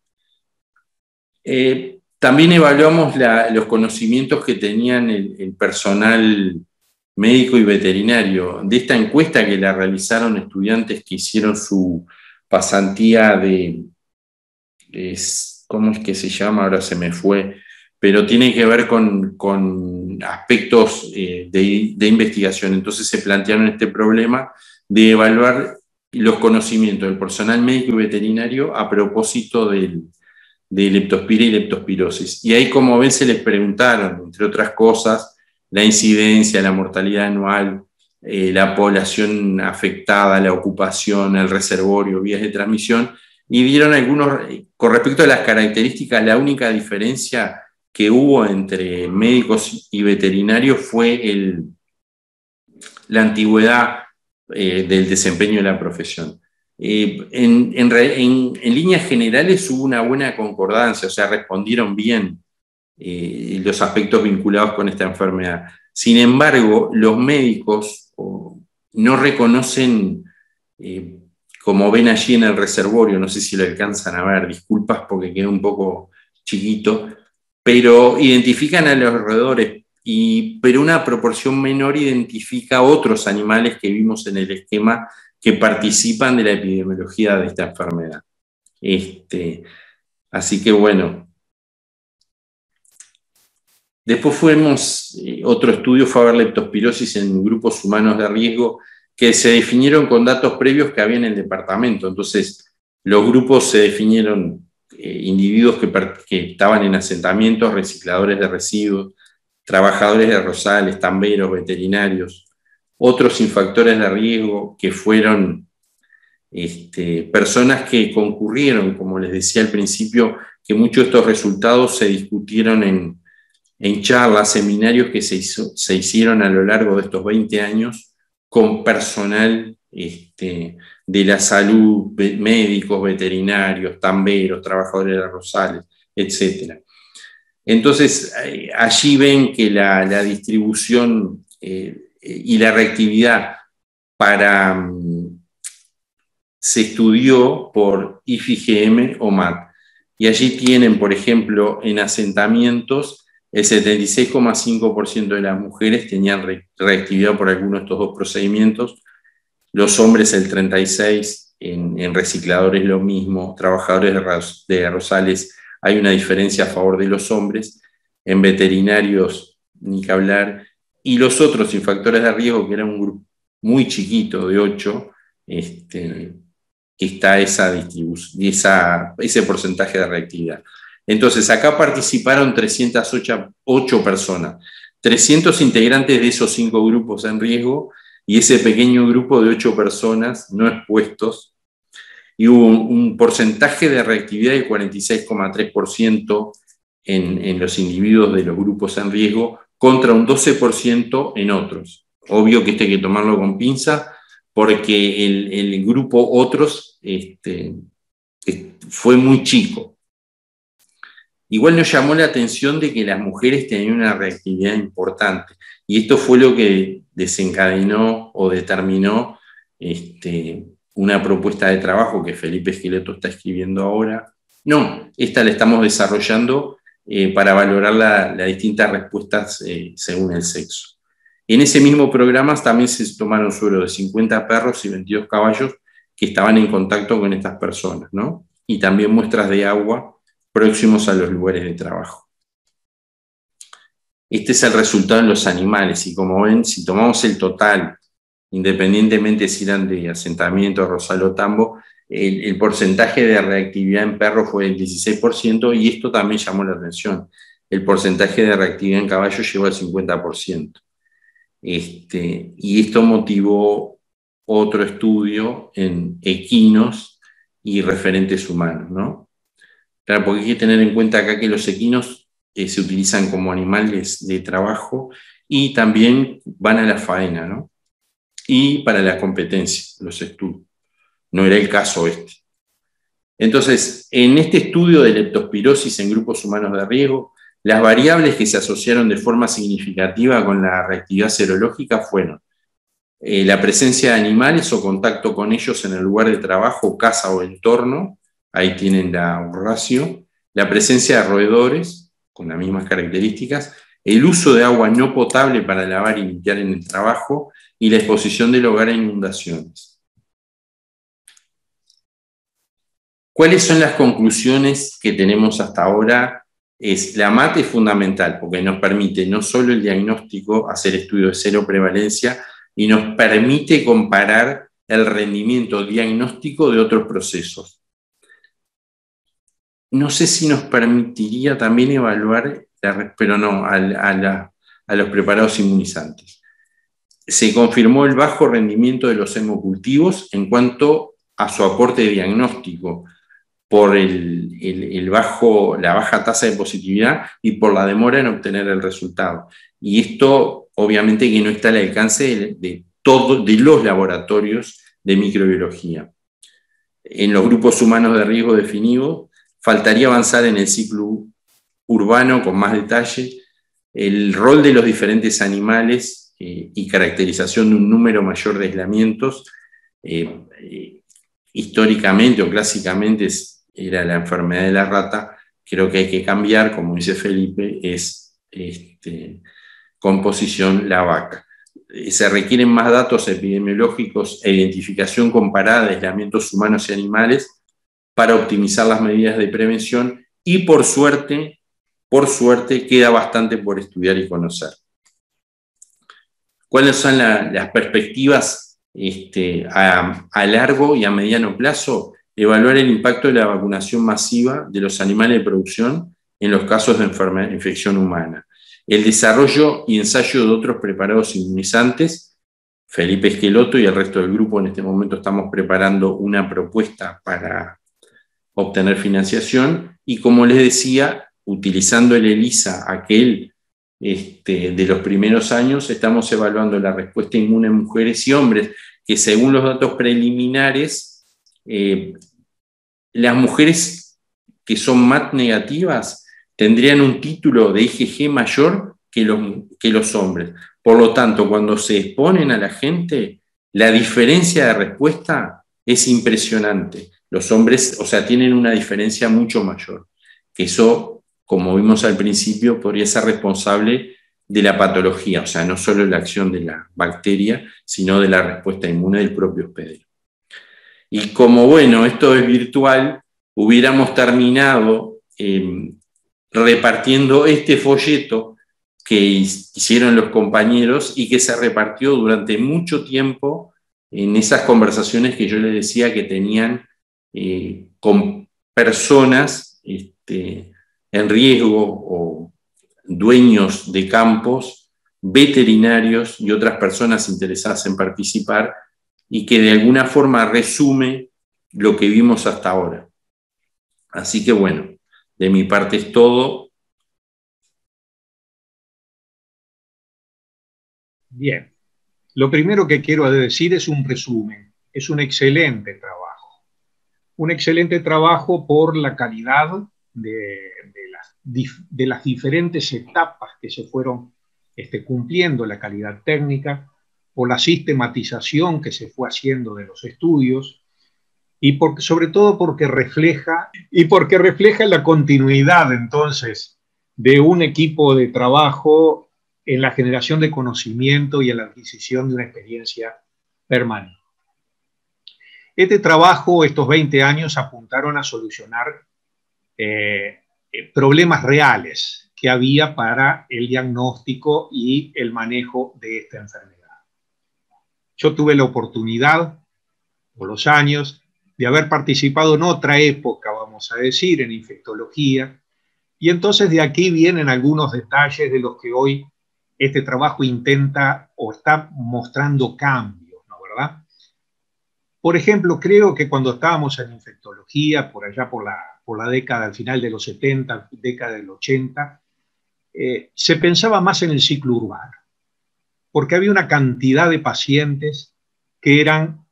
También evaluamos los conocimientos que tenían el personal médico y veterinario. De esta encuesta que la realizaron estudiantes que hicieron su pasantía ¿cómo es que se llama? Ahora se me fue, pero tiene que ver con aspectos de investigación. Entonces se plantearon este problema de evaluar los conocimientos del personal médico y veterinario a propósito de leptospira y leptospirosis. Y ahí, como ven, se les preguntaron, entre otras cosas, la incidencia, la mortalidad anual, la población afectada, la ocupación, el reservorio, vías de transmisión, y dieron algunos, con respecto a las características, la única diferencia que hubo entre médicos y veterinarios fue la antigüedad del desempeño de la profesión. En líneas generales hubo una buena concordancia, o sea, respondieron bien los aspectos vinculados con esta enfermedad. Sin embargo, los médicos no reconocen, como ven allí en el reservorio, no sé si lo alcanzan a ver, disculpas porque quedó un poco chiquito, pero identifican a los roedores, pero una proporción menor identifica otros animales que vimos en el esquema que participan de la epidemiología de esta enfermedad. Así que bueno. Después otro estudio fue a ver leptospirosis en grupos humanos de riesgo que se definieron con datos previos que había en el departamento. Entonces, los grupos se definieron individuos que estaban en asentamientos, recicladores de residuos, trabajadores de arrozales, tamberos, veterinarios, otros sin factores de riesgo que fueron personas que concurrieron, como les decía al principio, que muchos de estos resultados se discutieron en charlas, seminarios que se hicieron a lo largo de estos 20 años con personal de la salud, médicos, veterinarios, tamberos, trabajadores de arrozales, etc. Entonces, allí ven que la distribución y la reactividad se estudió por IFIGM o MAT. Y allí tienen, por ejemplo, en asentamientos, el 76,5% de las mujeres tenían reactividad por alguno de estos dos procedimientos, los hombres el 36%, en recicladores lo mismo, trabajadores de arrozales hay una diferencia a favor de los hombres, en veterinarios ni que hablar, y los otros sin factores de riesgo, que era un grupo muy chiquito de 8, está esa distribución, ese porcentaje de reactividad. Entonces, acá participaron 308 personas, 300 integrantes de esos 5 grupos en riesgo y ese pequeño grupo de 8 personas no expuestos, y hubo un porcentaje de reactividad del 46,3% en los individuos de los grupos en riesgo contra un 12% en otros. Obvio que esto hay que tomarlo con pinza, porque el grupo otros fue muy chico. Igual nos llamó la atención de que las mujeres tenían una reactividad importante, y esto fue lo que desencadenó o determinó una propuesta de trabajo que Felipe Esqueloto está escribiendo ahora. No, esta la estamos desarrollando para valorar las distintas respuestas según el sexo. En ese mismo programa también se tomaron suero de 50 perros y 22 caballos que estaban en contacto con estas personas, ¿no? Y también muestras de agua próximos a los lugares de trabajo. Este es el resultado en los animales, y como ven, si tomamos el total, independientemente si eran de asentamiento, arrozal o tambo, el porcentaje de reactividad en perros fue del 16%, y esto también llamó la atención. El porcentaje de reactividad en caballo llegó al 50%. Y esto motivó otro estudio en equinos y referentes humanos, ¿no? Claro, porque hay que tener en cuenta acá que los equinos se utilizan como animales de trabajo y también van a la faena, ¿no? Y para la competencia, los estudios. No era el caso este. Entonces, en este estudio de leptospirosis en grupos humanos de riesgo, las variables que se asociaron de forma significativa con la reactividad serológica fueron la presencia de animales o contacto con ellos en el lugar de trabajo, casa o entorno, ahí tienen la ratio, la presencia de roedores, con las mismas características, el uso de agua no potable para lavar y limpiar en el trabajo, y la exposición del hogar a inundaciones. ¿Cuáles son las conclusiones que tenemos hasta ahora? La MAT es fundamental porque nos permite no solo el diagnóstico, hacer estudios de cero prevalencia, y nos permite comparar el rendimiento diagnóstico de otros procesos. No sé si nos permitiría también evaluar, pero no, a los preparados inmunizantes. Se confirmó el bajo rendimiento de los hemocultivos en cuanto a su aporte diagnóstico, por la baja tasa de positividad y por la demora en obtener el resultado. Y esto obviamente que no está al alcance de los laboratorios de microbiología. En los grupos humanos de riesgo definidos, faltaría avanzar en el ciclo urbano con más detalle, el rol de los diferentes animales y caracterización de un número mayor de aislamientos. Históricamente o clásicamente era la enfermedad de la rata. Creo que hay que cambiar, como dice Felipe, es composición la vaca. Se requieren más datos epidemiológicos e identificación comparada de aislamientos humanos y animales para optimizar las medidas de prevención, y por suerte queda bastante por estudiar y conocer. ¿Cuáles son las perspectivas a largo y a mediano plazo? Evaluar el impacto de la vacunación masiva de los animales de producción en los casos de infección humana. El desarrollo y ensayo de otros preparados inmunizantes. Felipe Esqueloto y el resto del grupo en este momento estamos preparando una propuesta para obtener financiación, y como les decía, utilizando el ELISA, aquel de los primeros años, estamos evaluando la respuesta inmune en mujeres y hombres, que según los datos preliminares, las mujeres que son MAT negativas tendrían un título de IgG mayor que los hombres. Por lo tanto, cuando se exponen a la gente, la diferencia de respuesta es impresionante. Los hombres, o sea, tienen una diferencia mucho mayor. Que eso, como vimos al principio, podría ser responsable de la patología, o sea, no solo la acción de la bacteria, sino de la respuesta inmune del propio hospedero. Y como, bueno, esto es virtual, hubiéramos terminado repartiendo este folleto que hicieron los compañeros y que se repartió durante mucho tiempo en esas conversaciones que yo les decía que tenían con personas en riesgo o dueños de campos, veterinarios y otras personas interesadas en participar, y que de alguna forma resume lo que vimos hasta ahora. Así que bueno, de mi parte es todo. Bien, lo primero que quiero decir es un resumen. Es un excelente trabajo. Un excelente trabajo por la calidad de las diferentes etapas que se fueron cumpliendo, la calidad técnica, por la sistematización que se fue haciendo de los estudios, y sobre todo porque refleja la continuidad entonces de un equipo de trabajo en la generación de conocimiento y en la adquisición de una experiencia permanente. Este trabajo, estos 20 años, apuntaron a solucionar problemas reales que había para el diagnóstico y el manejo de esta enfermedad. Yo tuve la oportunidad, por los años, de haber participado en otra época, vamos a decir, en infectología, y entonces de aquí vienen algunos detalles de los que hoy este trabajo intenta o está mostrando cambios, ¿no, verdad? Por ejemplo, creo que cuando estábamos en infectología, por allá por la década, al final de los 70, década del 80, se pensaba más en el ciclo urbano, porque había una cantidad de pacientes que eran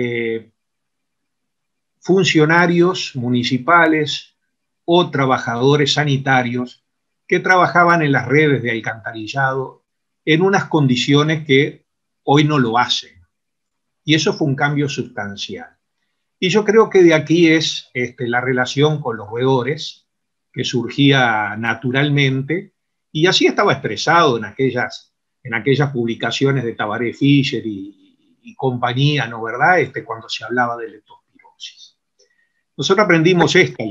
funcionarios municipales o trabajadores sanitarios que trabajaban en las redes de alcantarillado en unas condiciones que hoy no lo hacen. Y eso fue un cambio sustancial. Y yo creo que de aquí es la relación con los roedores, que surgía naturalmente, y así estaba expresado en aquellas publicaciones de Tabaré Fischer y compañía, ¿no, verdad? Cuando se hablaba de leptospirosis. Nosotros aprendimos esta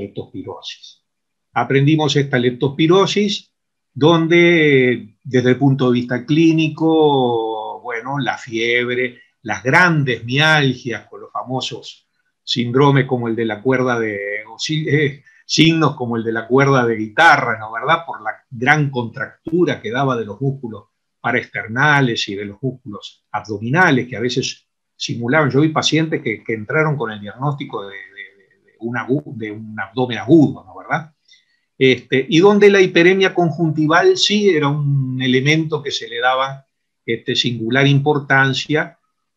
leptospirosis, donde desde el punto de vista clínico, bueno, la fiebre, las grandes mialgias con los famosos síndromes como el de la cuerda signos como el de la cuerda de guitarra, ¿no, verdad? Por la gran contractura que daba de los músculos paraesternales y de los músculos abdominales, que a veces simulaban. Yo vi pacientes que entraron con el diagnóstico de un abdomen agudo, ¿no, verdad? Y donde la hiperemia conjuntival sí era un elemento que se le daba singular importancia,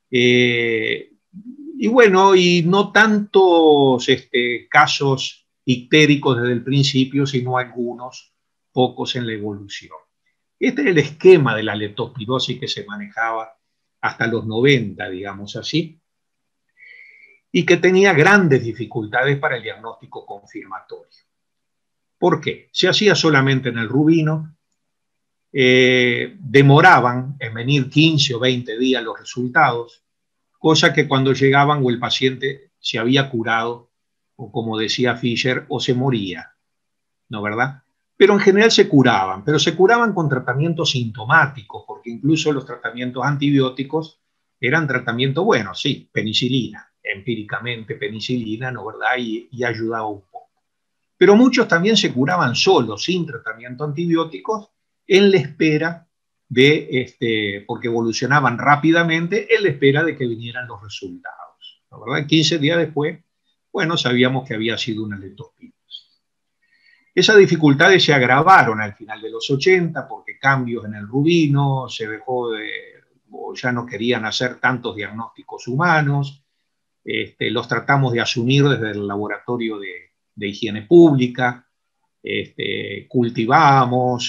y bueno, y no tantos casos ictéricos desde el principio, sino algunos pocos en la evolución. Este era el esquema de la leptospirosis que se manejaba hasta los 90, digamos así, y que tenía grandes dificultades para el diagnóstico confirmatorio. ¿Por qué? Se hacía solamente en el rubino, demoraban en venir 15 o 20 días los resultados, cosa que cuando llegaban o el paciente se había curado, o como decía Fischer, o se moría, ¿no, verdad? Pero en general se curaban, pero se curaban con tratamientos sintomáticos, porque incluso los tratamientos antibióticos eran tratamientos, bueno, sí, penicilina, empíricamente penicilina, ¿no, verdad? Y ayudaba un poco. Pero muchos también se curaban solos, sin tratamiento antibióticos, en la espera de, porque evolucionaban rápidamente, en la espera de que vinieran los resultados, ¿no, verdad? 15 días después, bueno, sabíamos que había sido una leptospirosis. Esas dificultades se agravaron al final de los 80 porque cambios en el rubino, se dejó o ya no querían hacer tantos diagnósticos humanos, los tratamos de asumir desde el laboratorio de higiene pública, cultivamos,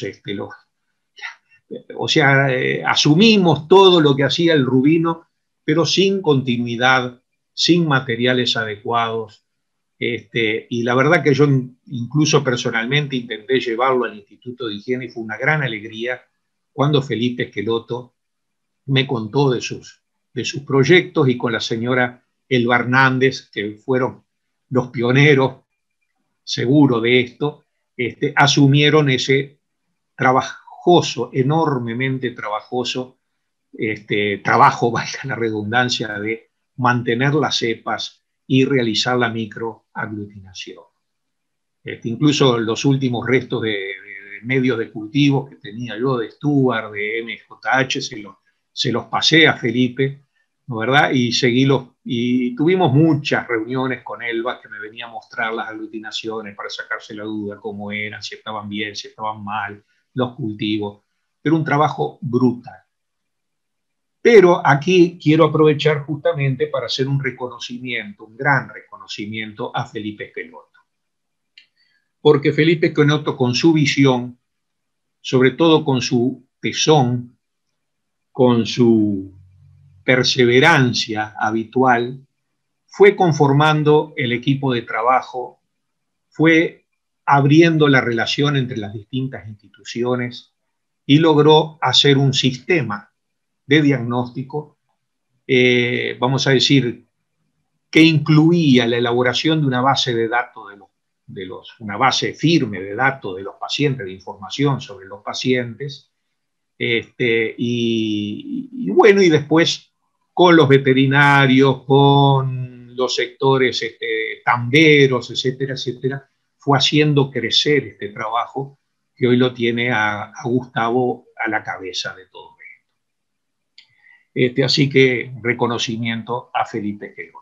o sea, asumimos todo lo que hacía el Rubino, pero sin continuidad, sin materiales adecuados. Y la verdad que yo incluso personalmente intenté llevarlo al Instituto de Higiene y fue una gran alegría cuando Felipe Esqueloto me contó de sus proyectos, y con la señora Elba Hernández, que fueron los pioneros seguro de esto, asumieron ese trabajoso, enormemente trabajoso, trabajo, valga la redundancia, de mantener las cepas y realizar la microaglutinación. Incluso los últimos restos de medios de cultivo que tenía yo, de Stuart, de MJH, se los pasé a Felipe, ¿no, verdad? Y tuvimos muchas reuniones con Elba, que me venía a mostrar las aglutinaciones para sacarse la duda, cómo eran, si estaban bien, si estaban mal, los cultivos. Pero un trabajo brutal. Pero aquí quiero aprovechar justamente para hacer un reconocimiento, un gran reconocimiento a Felipe Esqueloto. Porque Felipe Esqueloto, con su visión, sobre todo con su tesón, con su perseverancia habitual, fue conformando el equipo de trabajo, fue abriendo la relación entre las distintas instituciones y logró hacer un sistema de diagnóstico, vamos a decir, que incluía la elaboración de una base de datos una base firme de datos de los pacientes, de información sobre los pacientes, y bueno, y después con los veterinarios, con los sectores tamberos, etcétera, etcétera, fue haciendo crecer este trabajo que hoy lo tiene a Gustavo a la cabeza de todo esto. Así que reconocimiento a Felipe Esqueloto.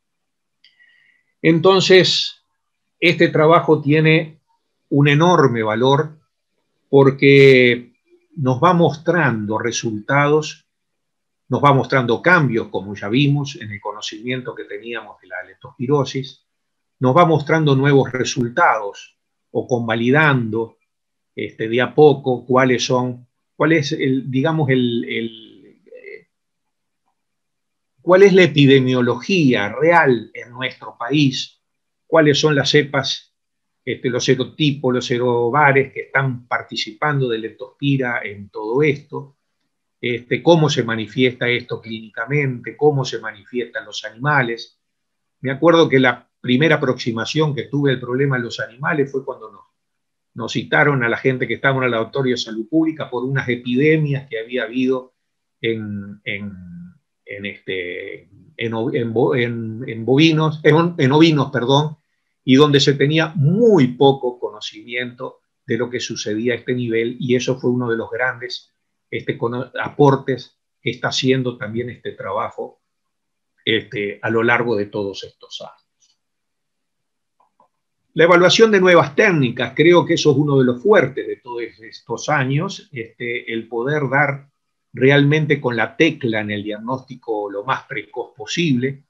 Entonces, este trabajo tiene un enorme valor porque nos va mostrando resultados, nos va mostrando cambios, como ya vimos, en el conocimiento que teníamos de la leptospirosis, nos va mostrando nuevos resultados o convalidando de a poco cuál es cuál es la epidemiología real en nuestro país, cuáles son las cepas, los serotipos, los serobares que están participando de leptospira en todo esto, cómo se manifiesta esto clínicamente, cómo se manifiesta en los animales. Me acuerdo que la primera aproximación que tuve al problema en los animales fue cuando nos citaron a la gente que estaba en el laboratorio de salud pública por unas epidemias que había habido en ovinos, perdón, y donde se tenía muy poco conocimiento de lo que sucedía a este nivel, y eso fue uno de los grandes aportes que está haciendo también este trabajo a lo largo de todos estos años. La evaluación de nuevas técnicas, creo que eso es uno de los fuertes de todos estos años, el poder dar realmente con la tecla en el diagnóstico lo más precoz posible.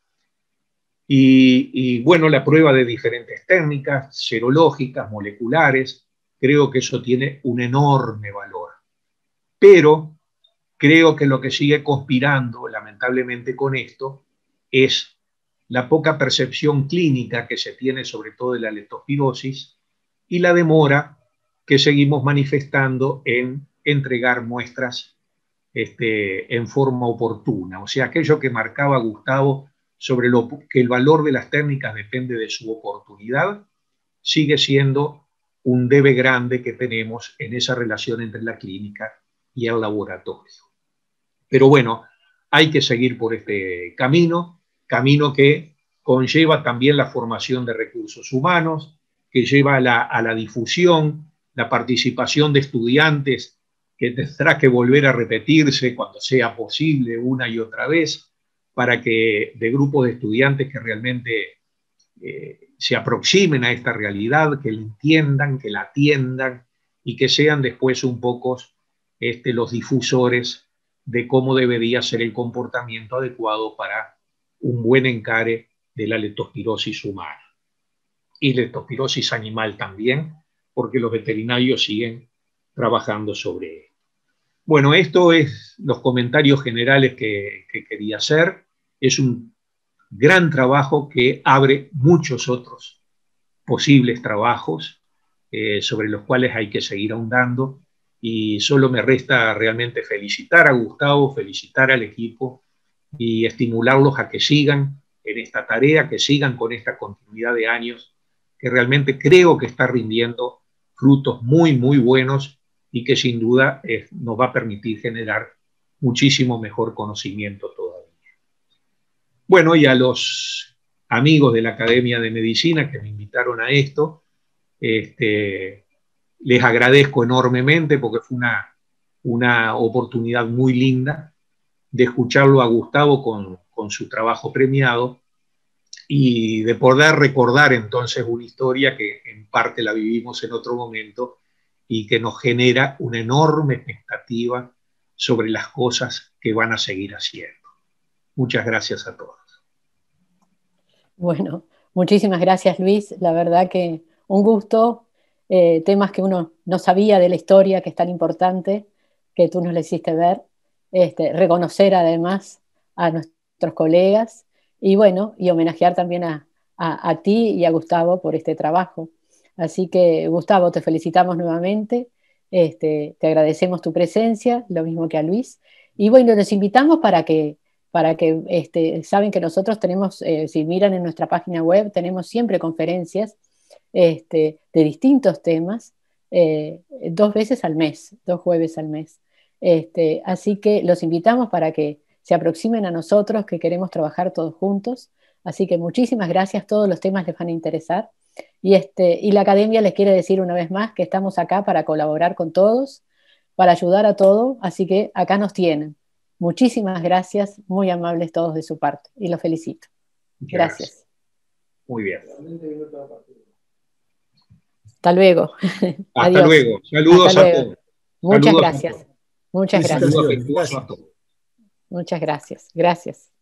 Y bueno, la prueba de diferentes técnicas, serológicas, moleculares, creo que eso tiene un enorme valor. Pero creo que lo que sigue conspirando, lamentablemente, con esto, es la poca percepción clínica que se tiene sobre todo de la leptospirosis y la demora que seguimos manifestando en entregar muestras en forma oportuna. O sea, aquello que marcaba Gustavo sobre que el valor de las técnicas depende de su oportunidad, sigue siendo un debe grande que tenemos en esa relación entre la clínica y el laboratorio. Pero bueno, hay que seguir por este camino que conlleva también la formación de recursos humanos, que lleva a la difusión, la participación de estudiantes, que tendrá que volver a repetirse cuando sea posible una y otra vez, para que de grupos de estudiantes que realmente se aproximen a esta realidad, que la entiendan, que la atiendan y que sean después un poco los difusores de cómo debería ser el comportamiento adecuado para un buen encare de la leptospirosis humana y leptospirosis animal también, porque los veterinarios siguen trabajando sobre él. Bueno, esto es los comentarios generales que quería hacer. Es un gran trabajo que abre muchos otros posibles trabajos sobre los cuales hay que seguir ahondando, y solo me resta realmente felicitar a Gustavo, felicitar al equipo y estimularlos a que sigan en esta tarea, que sigan con esta continuidad de años, que realmente creo que está rindiendo frutos muy, muy buenos y que sin duda nos va a permitir generar muchísimo mejor conocimiento todavía. Bueno, y a los amigos de la Academia de Medicina que me invitaron a esto, les agradezco enormemente porque fue una oportunidad muy linda de escucharlo a Gustavo con su trabajo premiado y de poder recordar entonces una historia que en parte la vivimos en otro momento y que nos genera una enorme expectativa sobre las cosas que van a seguir haciendo. Muchas gracias a todos. Bueno, muchísimas gracias, Luis. La verdad que un gusto. Temas que uno no sabía de la historia, que es tan importante, que tú nos lo hiciste ver. Reconocer además a nuestros colegas y bueno, y homenajear también a ti y a Gustavo por este trabajo. Así que, Gustavo, te felicitamos nuevamente, te agradecemos tu presencia, lo mismo que a Luis. Y bueno, los invitamos para que saben que nosotros tenemos, si miran en nuestra página web, tenemos siempre conferencias de distintos temas, 2 veces al mes, 2 jueves al mes. Así que los invitamos para que se aproximen a nosotros, que queremos trabajar todos juntos. Así que muchísimas gracias, todos los temas les van a interesar. Y la Academia les quiere decir una vez más que estamos acá para colaborar con todos, para ayudar a todo, así que acá nos tienen. Muchísimas gracias, muy amables todos de su parte, y los felicito. Gracias. Muy bien. Hasta luego. Hasta Adiós. luego. Saludos Hasta luego. a todos. Muchas Saludos gracias. Muchas gracias. Saludos afectuosos a todos. Muchas gracias. Gracias.